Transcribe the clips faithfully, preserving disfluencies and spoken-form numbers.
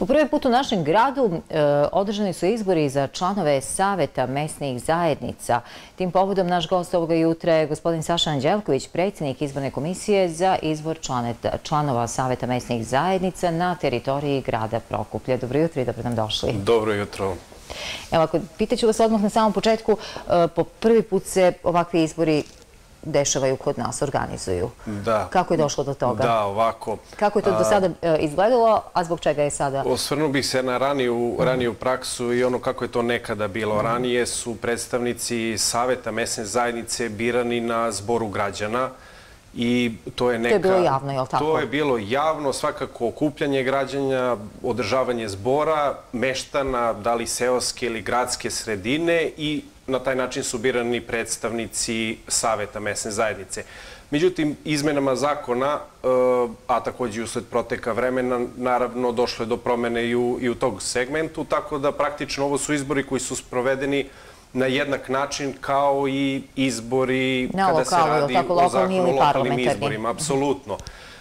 Po prvi put u našem gradu e, održani su izbori za članove Saveta mesnih zajednica. Tim povodom naš gost ovoga jutra je gospodin Saša Anđelković, predsjednik izborne komisije za izbor članeta, članova Saveta mesnih zajednica na teritoriji grada Prokuplje. Dobro jutro i dobro nam došli. Dobro jutro. Evo, ako pitaću vas odmah na samom početku, e, po prvi put se ovakvi izbori dešavaju kod nas, organizuju. Da. Kako je došlo do toga? Da, ovako. Kako je to do sada izgledalo, a zbog čega je sada? Osvrnuo bih se na raniju, raniju praksu i ono kako je to nekada bilo. Ranije su predstavnici Saveta mesne zajednice birani na zboru građana i to je neka... To je bilo javno, je li tako? To je bilo javno, svakako okupljanje građana, održavanje zbora, meštana, da li seoske ili gradske sredine, i na taj način su birani predstavnici Saveta mesne zajednice. Međutim, izmenama zakona, a također i usled proteka vremena, naravno došlo je do promene i u, i u tog segmentu, tako da praktično ovo su izbori koji su sprovedeni na jednak način kao i izbori na kada lokalu, se radi tako, o zakonu o lokalnim izborima. Apsolutno.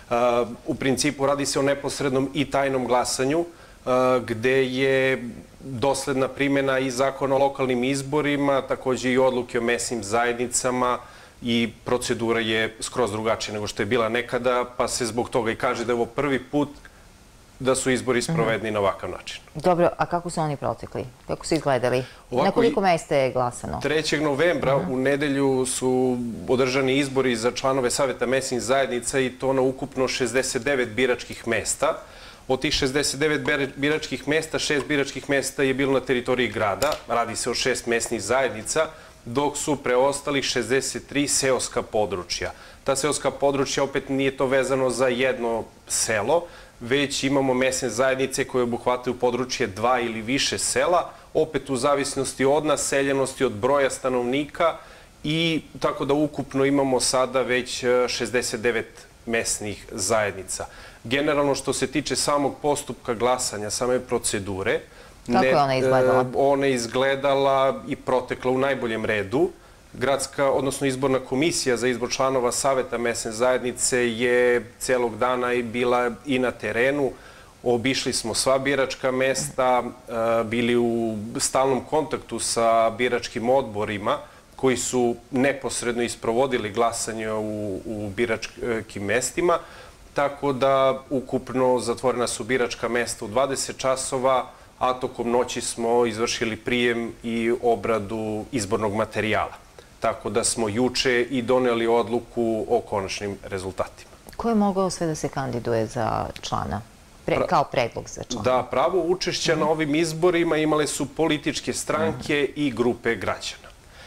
U principu radi se o neposrednom i tajnom glasanju, gde je dosledna primjena i zakona o lokalnim izborima, također i odluke o mesnim zajednicama, i procedura je skroz drugačija nego što je bila nekada, pa se zbog toga i kaže da je ovo prvi put da su izbori sprovedeni na ovakav način. Dobro, a kako su oni protekli? Kako su izgledali? Na koliko mesta je glasano? trećeg novembra u nedelju su održani izbori za članove Saveta mesnih zajednica, i to na ukupno šezdeset devet biračkih mesta. Od tih šezdeset devet biračkih mesta, šest biračkih mesta je bilo na teritoriji grada, radi se o šest mesnih zajednica, dok su preostali šezdeset tri seoska područja. Ta seoska područja opet nije to vezano za jedno selo, već imamo mesne zajednice koje obuhvataju područje dva ili više sela, opet u zavisnosti od naseljenosti, od broja stanovnika, i tako da ukupno imamo sada već šezdeset devet mesnih zajednica. Generalno, što se tiče samog postupka glasanja, same procedure, kako je ona izgledala? Ona je izgledala i protekla u najboljem redu. Gradska, odnosno izborna komisija za izbor članova Saveta mesne zajednice je celog dana i bila i na terenu. Obišli smo sva biračka mesta, bili u stalnom kontaktu sa biračkim odborima koji su neposredno isprovodili glasanje u, u biračkim mestima. Tako da ukupno zatvorena su biračka mesta u dvadeset časova, a tokom noći smo izvršili prijem i obradu izbornog materijala. Tako da smo juče i doneli odluku o konačnim rezultatima. Ko je mogao sve da se kandiduje za člana? Pre, kao predlog za člana? Da, pravo učešća na ovim izborima imale su političke stranke i grupe građana.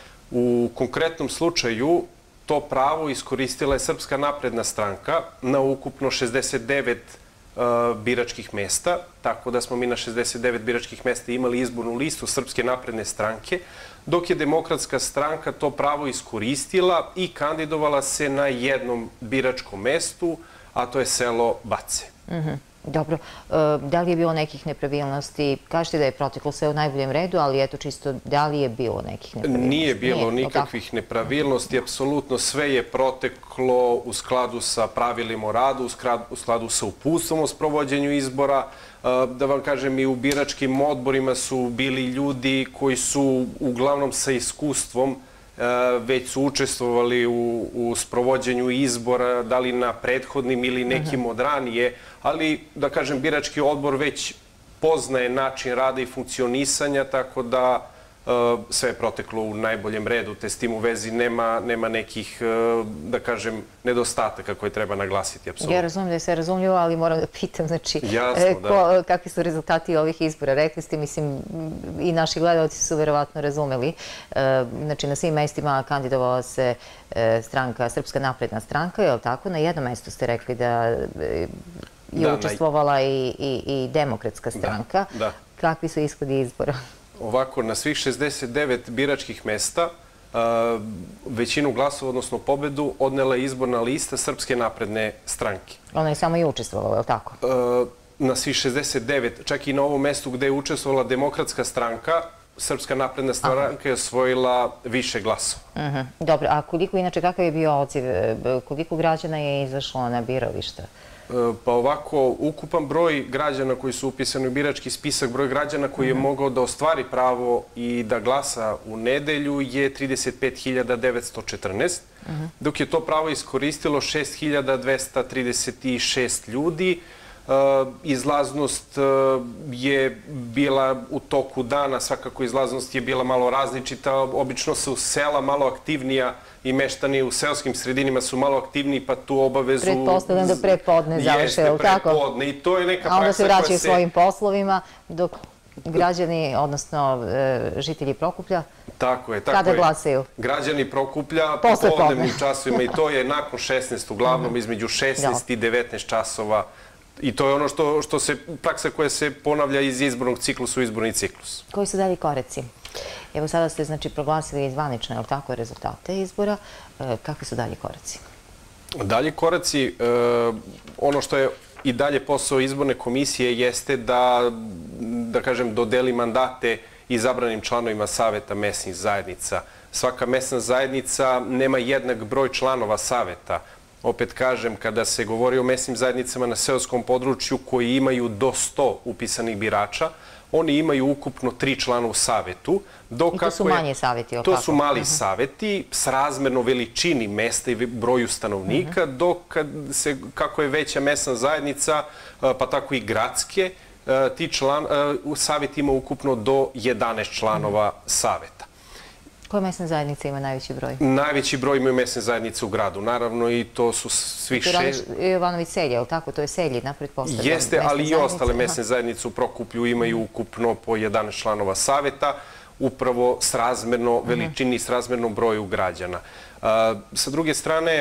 U konkretnom slučaju to pravo iskoristila je Srpska napredna stranka na ukupno šezdeset devet biračkih mesta, tako da smo mi na šezdeset devet biračkih mesta imali izbornu listu Srpske napredne stranke, dok je Demokratska stranka to pravo iskoristila i kandidovala se na jednom biračkom mestu, a to je selo Bace. Dobro. Da li je bilo nekih nepravilnosti? Kažete da je proteklo sve u najboljem redu, ali eto čisto, da li je bilo nekih nepravilnosti? Nije bilo nikakvih nepravilnosti. Apsolutno sve je proteklo u skladu sa pravilima o radu, u skladu sa uputstvom o sprovođenju izbora. Da vam kažem, i u biračkim odborima su bili ljudi koji su uglavnom sa iskustvom, već su učestvovali u, u sprovođenju izbora, da li na prethodnim ili nekim od ranije, ali, da kažem, birački odbor već poznaje način rada i funkcionisanja, tako da sve je proteklo u najboljem redu, te s tim u vezi nema, nema nekih, da kažem, nedostataka koje treba naglasiti. Apsolutno. Ja razumijem da je sve razumljivo, ali moram da pitam, znači, Jasno, ko, da. kakvi su rezultati ovih izbora? Rekli ste, mislim, i naši gledalci su verovatno razumeli. Znači, na svim mestima kandidovala se stranka, Srpska napredna stranka, je li tako? Na jednom mestu ste rekli da je učestvovala i, i, i Demokratska stranka. Da, da. Kakvi su ishodi izbora? Ovako, na svih šezdeset devet biračkih mesta većinu glasova, odnosno pobedu, odnela je izborna lista Srpske napredne stranke. Ona je samo i učestvovala, je li tako? Na svih šezdeset devet, čak i na ovom mestu gde je učestvovala Demokratska stranka, Srpska napredna stranka je osvojila više glasova. Dobro, a koliko, inače, kakav je bio odziv? Koliko građana je izašlo na birališta? Pa ovako, ukupan broj građana koji su upisani u birački spisak, broj građana koji je mogao da ostvari pravo i da glasa u nedelju je trideset pet hiljada devetsto četrnaest, dok je to pravo iskoristilo šest hiljada dvesta trideset šest ljudi. Izlaznost je bila u toku dana, svakako izlaznost je bila malo različita, obično su sela malo aktivnija i meštani u seoskim sredinima su malo aktivniji, pa tu obavezu... Pretpostavljam da prepodne završe, je li tako? Jeste, prepodne, i to je neka praksa koja se... A onda se vraćaju svojim poslovima, dok građani, odnosno žitelji Prokuplja, tako je, tako je. Kada glasaju? Građani Prokuplja po podnevnim časovima i to je nakon šesnaest, uglavnom između šesnaest i devetnaest časova. I to je ono što, što se, praksa koja se ponavlja iz izbornog ciklusa u izborni ciklus. Koji su dalji koraci? Evo sada ste, znači, proglasili zvanično, je li tako, rezultate izbora. Kakvi su dalji koraci? Dalji koraci, ono što je i dalje posao izborne komisije jeste da, da kažem, dodeli mandate izabranim članovima Saveta mesnih zajednica. Svaka mesna zajednica nema jednak broj članova saveta. Opet kažem, kada se govori o mesnim zajednicama na seoskom području koji imaju do sto upisanih birača, oni imaju ukupno tri člana u savetu. I to su manji saveti, To su mali saveti, srazmerno veličini mesta i broju stanovnika, dok se, kako je veća mesna zajednica, pa tako i gradske, ti član, savet ima ukupno do jedanaest članova saveta. Koje mesne zajednice ima najveći broj? Najveći broj imaju mesne zajednice u gradu, naravno, i to su svih šest... Jovanović Selje, je li tako? To je Seljina, pretpostavljam. Jeste, ali i ostale mesne zajednice u Prokuplju imaju ukupno po jedanaest članova saveta, upravo srazmerno veličini i srazmerno broju građana. Sa druge strane,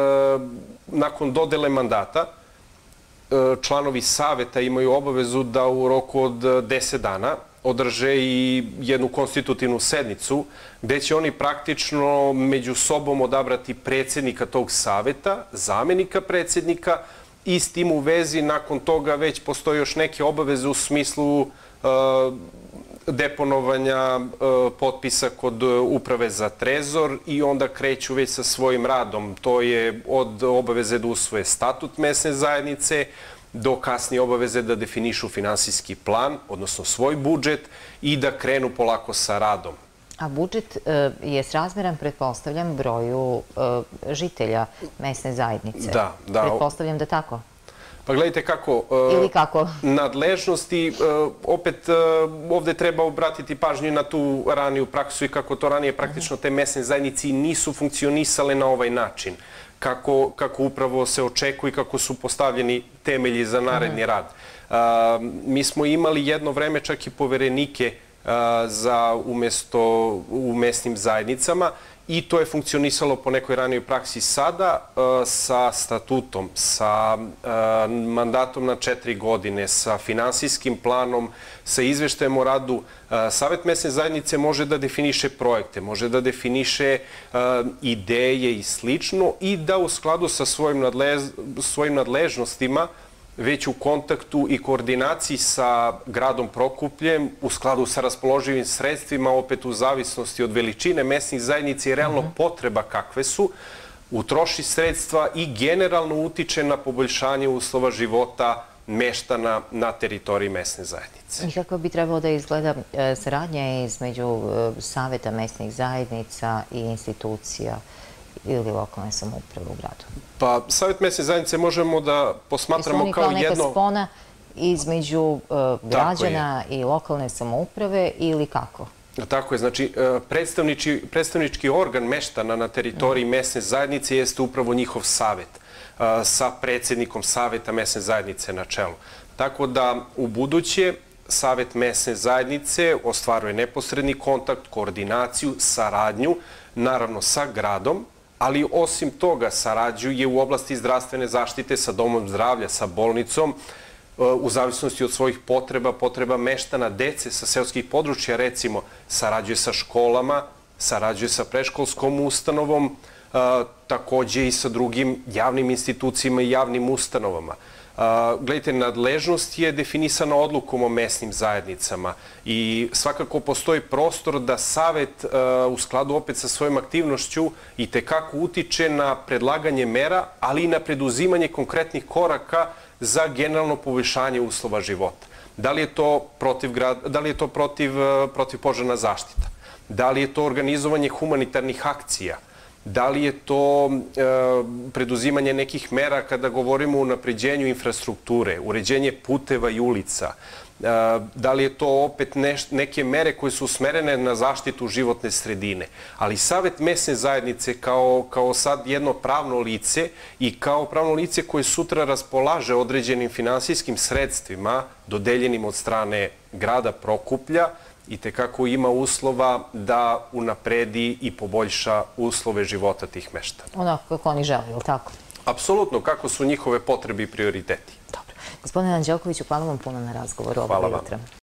nakon dodele mandata, članovi saveta imaju obavezu da u roku od deset dana održe i jednu konstitutivnu sednicu gde će oni praktično među sobom odabrati predsjednika tog saveta, zamenika predsjednika i s tim u vezi nakon toga već postoje još neke obaveze u smislu deponovanja potpisa kod Uprave za trezor i onda kreću već sa svojim radom. To je od obaveze da usvoje statut mesne zajednice, do kasnije obaveze da definišu finansijski plan, odnosno svoj budžet i da krenu polako sa radom. A budžet je srazmeran, pretpostavljam, broju žitelja mesne zajednice. Da, da. Pretpostavljam da tako? Pa gledajte kako... Ili kako? Nadležnosti, opet ovde treba obratiti pažnju na tu raniju praksu i kako to ranije praktično te mesne zajednice nisu funkcionisale na ovaj način. Kako, kako upravo se očekuje i kako su postavljeni temelji za naredni rad. Mi smo imali jedno vreme čak i poverenike za umesto u mesnim zajednicama i to je funkcionisalo po nekoj ranijoj praksi. Sada sa statutom, sa mandatom na četiri godine, sa finansijskim planom, sa izveštajem o radu, Savet mesne zajednice može da definiše projekte, može da definiše ideje i slično i da u skladu sa svojim nadležnostima već u kontaktu i koordinaciji sa gradom Prokupljem, u skladu sa raspoloživim sredstvima, opet u zavisnosti od veličine mesnih zajednica i realno potreba kakve su, utroši sredstva i generalno utiče na poboljšanje uslova života meštana na teritoriji mesne zajednice. I kako bi trebalo da izgleda saradnja između Saveta mesnih zajednica i institucija ili lokalne samouprave u gradu? Pa, Savet mesne zajednice možemo da posmatramo kao jedno... Jesu oni kao neka spona između građana i lokalne samouprave ili kako? Tako je, znači predstavnički organ meštana na teritoriji mesne zajednice jeste upravo njihov savet sa predsjednikom Saveta mesne zajednice na čelu. Tako da u buduće Savet mesne zajednice ostvaruje neposredni kontakt, koordinaciju, saradnju, naravno sa gradom, ali osim toga sarađuje u oblasti zdravstvene zaštite sa domom zdravlja, sa bolnicom, u zavisnosti od svojih potreba, potreba meštana, dece sa seoskih područja, recimo, sarađuje sa školama, sarađuje sa predškolskom ustanovom, takođe i sa drugim javnim institucijama i javnim ustanovama. Gledajte, nadležnost je definisana odlukom o mesnim zajednicama i svakako postoji prostor da Savet u skladu opet sa svojom aktivnošću i tekako utiče na predlaganje mera, ali i na preduzimanje konkretnih koraka za generalno poboljšanje uslova života. Da li je to protiv, da li je to protiv, protivpožarna zaštita? Da li je to organizovanje humanitarnih akcija? Da li je to e, preduzimanje nekih mera kada govorimo o unapređenju infrastrukture, uređenje puteva i ulica? E, da li je to opet neš, neke mere koje su usmerene na zaštitu životne sredine? Ali Savet mesne zajednice kao, kao sad jedno pravno lice i kao pravno lice koje sutra raspolaže određenim finansijskim sredstvima dodeljenim od strane grada Prokuplja, i tekako ima uslova da unapredi i poboljša uslove života tih meštana. Onako kako oni žele, je li tako? Apsolutno, kako su njihove potrebe i prioriteti. Dobro. Gospodine Anđelkoviću, hvala vam puno na razgovoru ovoga jutra.